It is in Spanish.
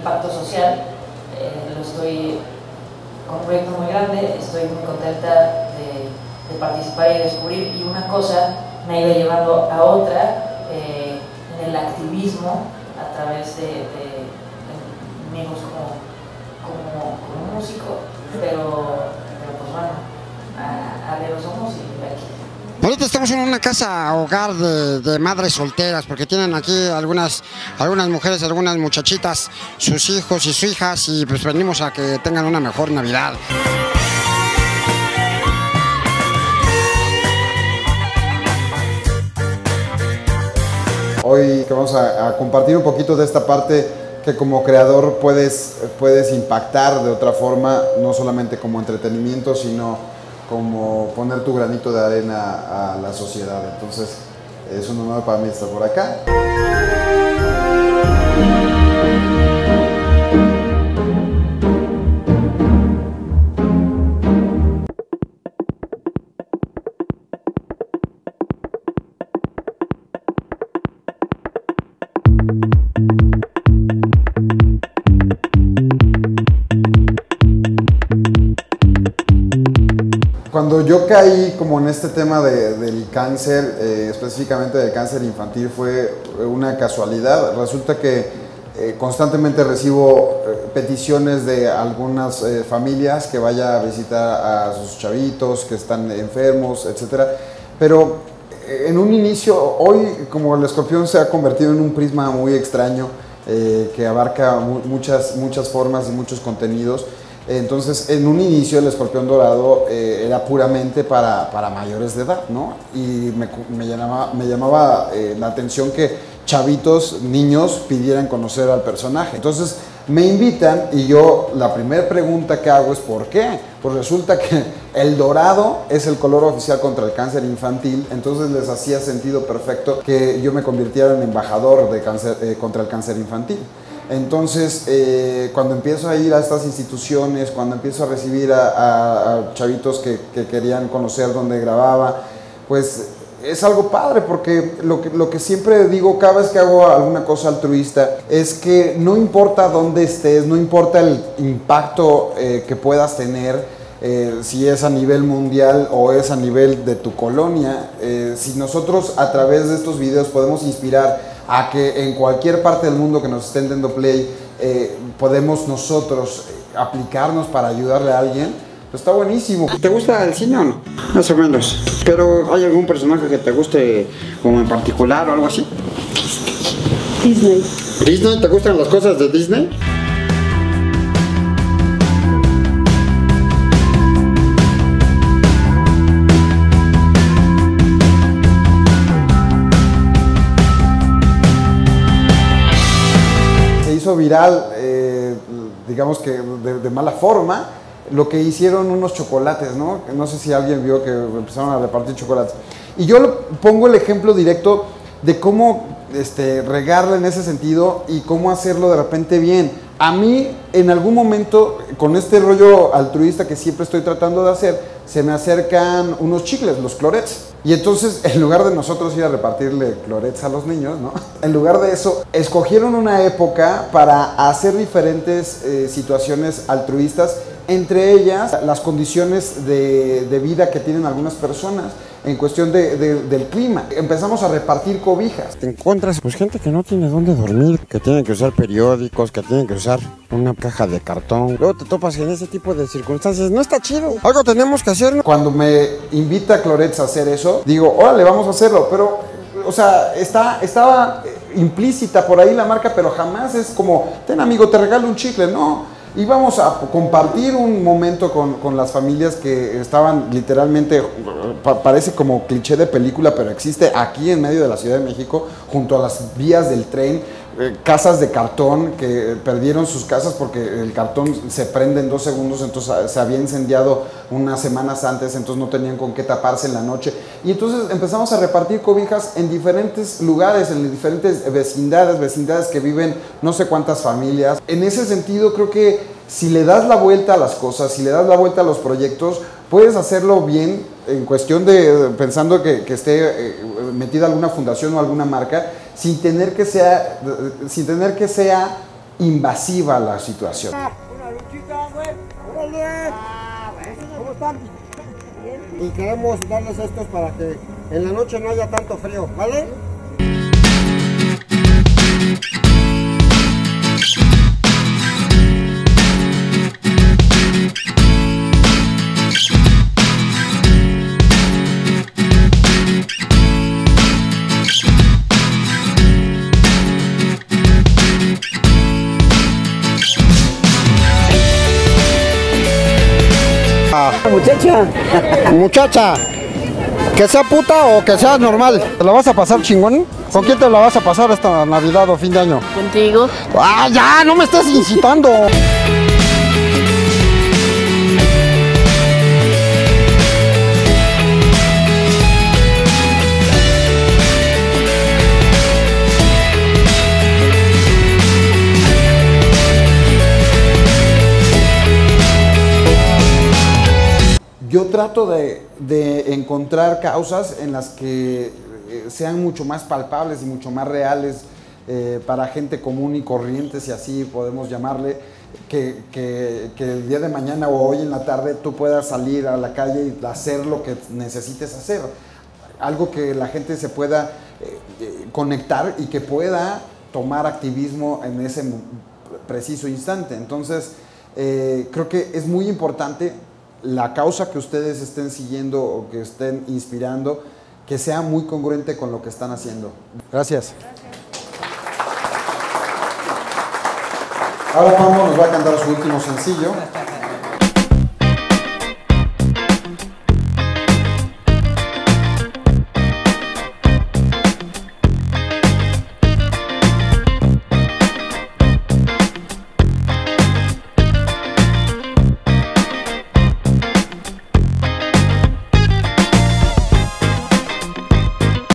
impacto social. Estoy con un proyecto muy grande, estoy muy contenta de participar y descubrir, y una cosa me ha ido llevando a otra en el activismo a través de amigos como músico, pero pues bueno, a ver, somos y aquí. Ahorita estamos en una casa hogar de madres solteras, porque tienen aquí algunas mujeres, algunas muchachitas, sus hijos y sus hijas, y pues venimos a que tengan una mejor Navidad. Hoy que vamos a compartir un poquito de esta parte que como creador puedes impactar de otra forma, no solamente como entretenimiento, sino como poner tu granito de arena a la sociedad. Entonces es un honor para mí estar por acá. Cuando yo caí como en este tema del cáncer, específicamente del cáncer infantil, fue una casualidad. Resulta que constantemente recibo peticiones de algunas familias que vaya a visitar a sus chavitos que están enfermos, etc. Pero en un inicio, hoy como el escorpión se ha convertido en un prisma muy extraño que abarca muchas formas y muchos contenidos. Entonces, en un inicio el escorpión dorado era puramente para mayores de edad, ¿no? Y me llamaba la atención que chavitos, niños, pidieran conocer al personaje. Entonces, me invitan y yo la primera pregunta que hago es ¿por qué? Pues resulta que el dorado es el color oficial contra el cáncer infantil, entonces les hacía sentido perfecto que yo me convirtiera en embajador de contra el cáncer infantil. Entonces, cuando empiezo a ir a estas instituciones, cuando empiezo a recibir a chavitos que querían conocer dónde grababa, pues es algo padre, porque lo que siempre digo cada vez que hago alguna cosa altruista es que no importa dónde estés, no importa el impacto que puedas tener, si es a nivel mundial o es a nivel de tu colonia, si nosotros a través de estos videos podemos inspirar a que en cualquier parte del mundo que nos estén dando play, podemos nosotros aplicarnos para ayudarle a alguien, pues está buenísimo. ¿Te gusta el cine o no? Más o menos. ¿Pero hay algún personaje que te guste como en particular o algo así? Disney. ¿Disney? ¿Te gustan las cosas de Disney? Viral, digamos que de mala forma, lo que hicieron unos chocolates, ¿no? No sé si alguien vio que empezaron a repartir chocolates. Y yo pongo el ejemplo directo de cómo regarla en ese sentido y cómo hacerlo de repente bien. A mí, en algún momento, con este rollo altruista que siempre estoy tratando de hacer, se me acercan unos chicles, los Clorets. Y entonces, en lugar de nosotros ir a repartirle Clorets a los niños, ¿no? En lugar de eso, escogieron una época para hacer diferentes situaciones altruistas, entre ellas las condiciones de vida que tienen algunas personas en cuestión del clima. Empezamos a repartir cobijas. Te encuentras pues gente que no tiene dónde dormir, que tiene que usar periódicos, que tiene que usar una caja de cartón. Luego te topas en ese tipo de circunstancias. No está chido. Algo tenemos que hacer, ¿no? Cuando me invita Clorets a hacer eso, digo, órale, vamos a hacerlo, pero, o sea, estaba implícita por ahí la marca, pero jamás es como, ten amigo, te regalo un chicle, no. Íbamos a compartir un momento con las familias que estaban literalmente, parece como cliché de película, pero existe aquí en medio de la Ciudad de México, junto a las vías del tren, casas de cartón que perdieron sus casas porque el cartón se prende en 2 segundos, entonces se había incendiado unas semanas antes, entonces no tenían con qué taparse en la noche. Y entonces empezamos a repartir cobijas en diferentes lugares, en diferentes vecindades que viven no sé cuántas familias. En ese sentido creo que si le das la vuelta a las cosas, si le das la vuelta a los proyectos, puedes hacerlo bien en cuestión de, pensando que esté metida alguna fundación o alguna marca, sin tener que sea invasiva la situación. Una luchita, güey. ¡Órale! ¿Cómo están? Y queremos darles estos para que en la noche no haya tanto frío, ¿vale? Muchacha, que sea puta o que sea normal. ¿Te la vas a pasar chingón? ¿Con quién te la vas a pasar esta Navidad o fin de año? Contigo. ¡Ah, ya! ¡No me estés incitando! Yo trato de encontrar causas en las que sean mucho más palpables y mucho más reales para gente común y corriente, si así podemos llamarle, que el día de mañana o hoy en la tarde tú puedas salir a la calle y hacer lo que necesites hacer. Algo que la gente se pueda conectar y que pueda tomar activismo en ese preciso instante. Entonces, creo que es muy importante la causa que ustedes estén siguiendo o que estén inspirando, que sea muy congruente con lo que están haciendo. Gracias. Ahora Pamo nos va a cantar su último sencillo.